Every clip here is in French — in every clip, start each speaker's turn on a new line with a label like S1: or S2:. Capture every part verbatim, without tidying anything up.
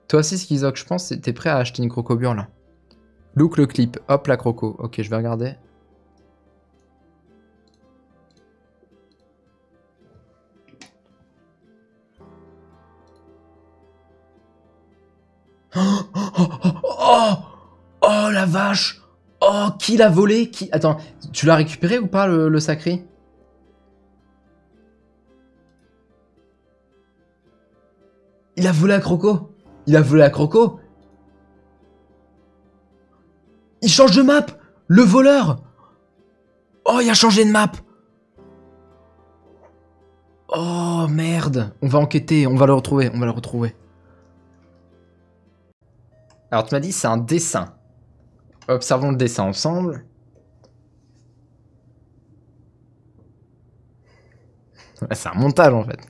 S1: Toi aussi, Skizok, je pense, t'es prêt à acheter une crocobure là. Look le clip. Hop, la croco. Ok, je vais regarder. Oh, oh, oh, oh, oh, oh la vache. Oh, qui l'a volé? Qui... Attends, tu l'as récupéré ou pas, le, le sacré? Il a volé la croco. Il a volé la croco. Il change de map. Le voleur. Oh, il a changé de map. Oh, merde. On va enquêter, on va le retrouver, on va le retrouver. Alors, tu m'as dit c'est un dessin. Observons le dessin ensemble. C'est un montage, en fait.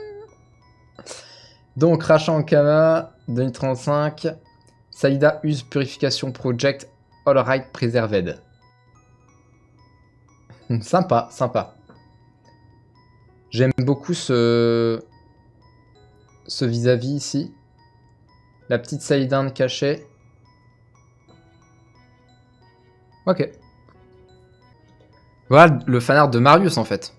S1: Donc, Rachat Ankama, deux mille trente-cinq. Saïda use Purification Project, All Right Preserved. Sympa, sympa. J'aime beaucoup ce... ce vis-à-vis ici. La petite Saïdinde cachée. Ok. Voilà le fanart de Marius, en fait.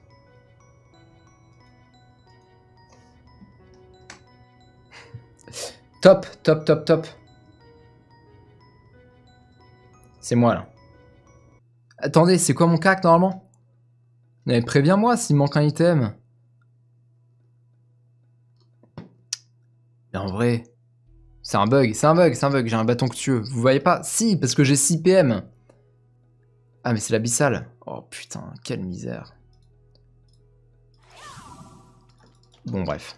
S1: Top, top, top, top. C'est moi, là. Attendez, c'est quoi mon cac, normalement? Mais préviens-moi s'il manque un item. Mais en vrai... C'est un bug, c'est un bug, c'est un bug. J'ai un bâton tueux. Vous voyez pas? Si, parce que j'ai six P M. Ah, mais c'est l'abyssal. Oh, putain, quelle misère. Bon, bref.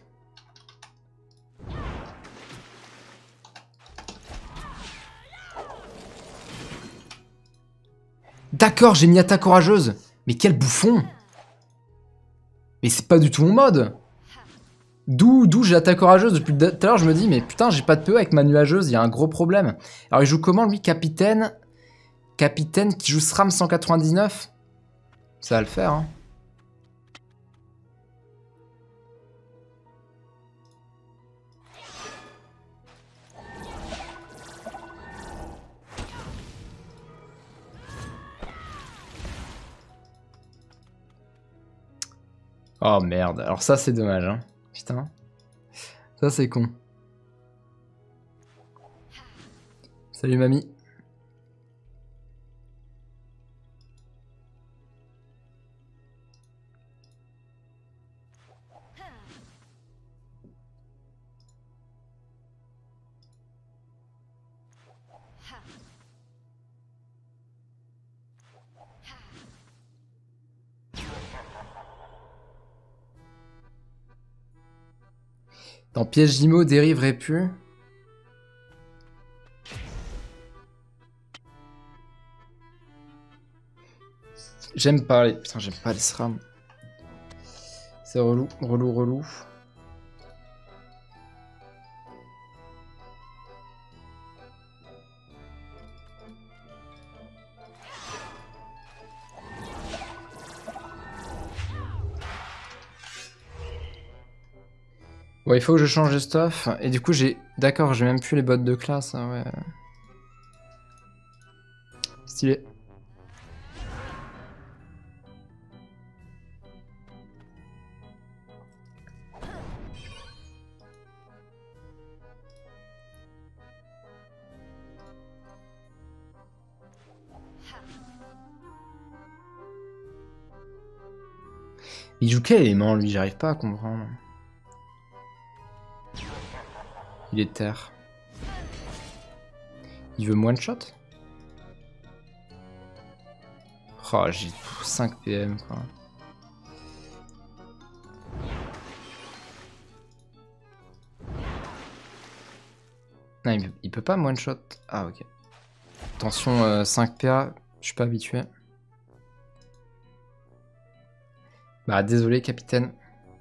S1: D'accord, j'ai mis attaque orageuse. Mais quel bouffon. Mais c'est pas du tout mon mode. D'où d'où j'ai attaque orageuse depuis tout à l'heure, je me dis, mais putain, j'ai pas de P O avec ma nuageuse, il y a un gros problème. Alors, il joue comment, lui, capitaine? Capitaine qui joue SRAM cent quatre-vingt-dix-neuf? Ça va le faire, hein. Oh merde, alors ça c'est dommage, hein. Putain. Ça c'est con. Salut mamie. Dans piège d'Imo, dérive répu. J'aime pas les... Putain, j'aime pas les SRAM. C'est relou, relou, relou. Bon, il faut que je change de stuff. Et du coup, j'ai... D'accord, j'ai même plus les bottes de classe. Hein, ouais. Stylé. Il joue quel élément, lui? J'arrive pas à comprendre. Il est terre. Il veut moins de shot? Oh, j'ai cinq P M, quoi. Non, il, il peut pas one shot. Ah, ok. Attention, euh, cinq P A, je suis pas habitué. Bah, désolé, capitaine.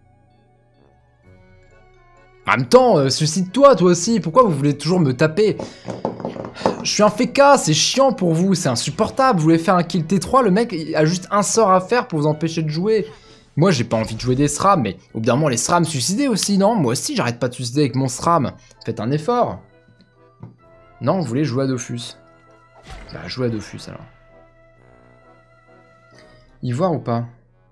S1: En même temps, euh, suicide-toi, toi aussi. Pourquoi vous voulez toujours me taper? Je suis un féca, c'est chiant pour vous, c'est insupportable. Vous voulez faire un kill T trois, le mec a juste un sort à faire pour vous empêcher de jouer. Moi, j'ai pas envie de jouer des S R A M, mais au bout d'un moment, les S R A M suicider aussi, non? Moi aussi, j'arrête pas de suicider avec mon S R A M. Faites un effort. Non, vous voulez jouer à Dofus. Bah, jouer à Dofus, alors. Ivoire ou pas?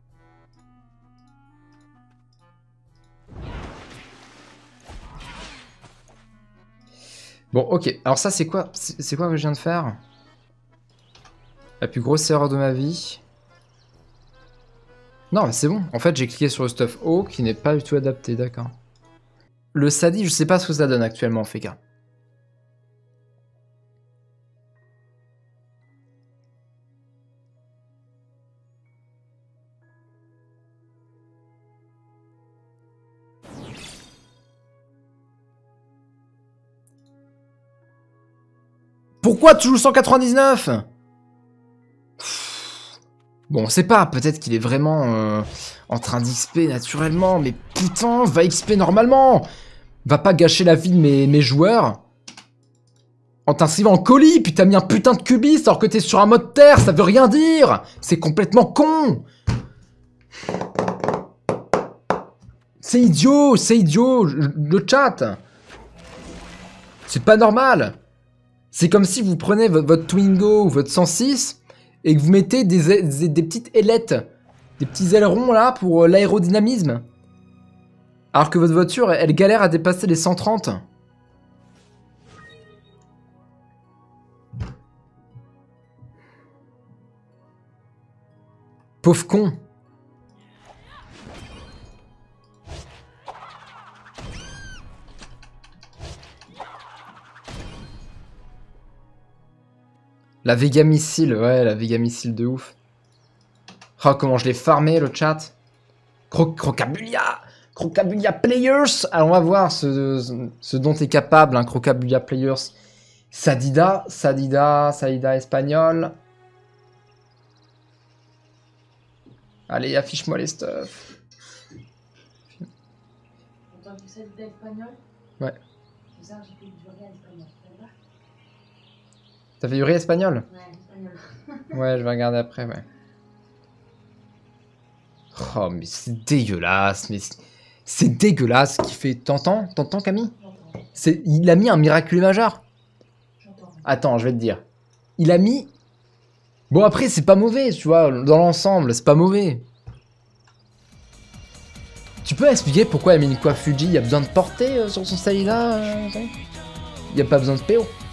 S1: Bon, ok. Alors ça, c'est quoi? C'est quoi que je viens de faire? La plus grosse erreur de ma vie. Non, mais c'est bon. En fait, j'ai cliqué sur le stuff O qui n'est pas du tout adapté, d'accord. Le Sadi, je sais pas ce que ça donne actuellement, Feka. Pourquoi tu joues cent quatre-vingt-dix-neuf? Bon, on sait pas, peut-être qu'il est vraiment euh, en train d'X P naturellement, mais putain, va X P normalement. Va pas gâcher la vie de mes, mes joueurs en t'inscrivant en colis, puis t'as mis un putain de cubiste alors que t'es sur un mode terre, ça veut rien dire. C'est complètement con. C'est idiot, c'est idiot, le chat. C'est pas normal. C'est comme si vous prenez votre, votre Twingo ou votre cent six et que vous mettez des, des, des petites ailettes, des petits ailerons là pour euh, l'aérodynamisme. Alors que votre voiture, elle, elle galère à dépasser les cent trente. Pauvre con. La Vega Missile, ouais, la Vega Missile de ouf. Oh, comment je l'ai farmé, le chat. Cro Crocabulia Crocabulia Players. Alors, on va voir ce, ce dont est capable un hein, Crocabulia Players. Sadida, Sadida, Sadida espagnol. Allez, affiche-moi les stuff.
S2: T'as entendu Sadida espagnol?
S1: Ouais.
S2: C'est ça, j'ai fait du riz espagnol.
S1: T'as fait du riz espagnol?
S2: Ouais, espagnol.
S1: Ouais, je vais regarder après, ouais. Oh, mais c'est dégueulasse, mais c'est dégueulasse ce qu'il fait. T'entends? T'entends, Camille? C'est, il a mis un miraculé majeur. Attends, je vais te dire. Il a mis... Bon, après, c'est pas mauvais, tu vois, dans l'ensemble, c'est pas mauvais. Tu peux expliquer pourquoi il a mis une coiffe Fuji? Il y a besoin de portée euh, sur son Salida euh, Il n'y a pas besoin de P O.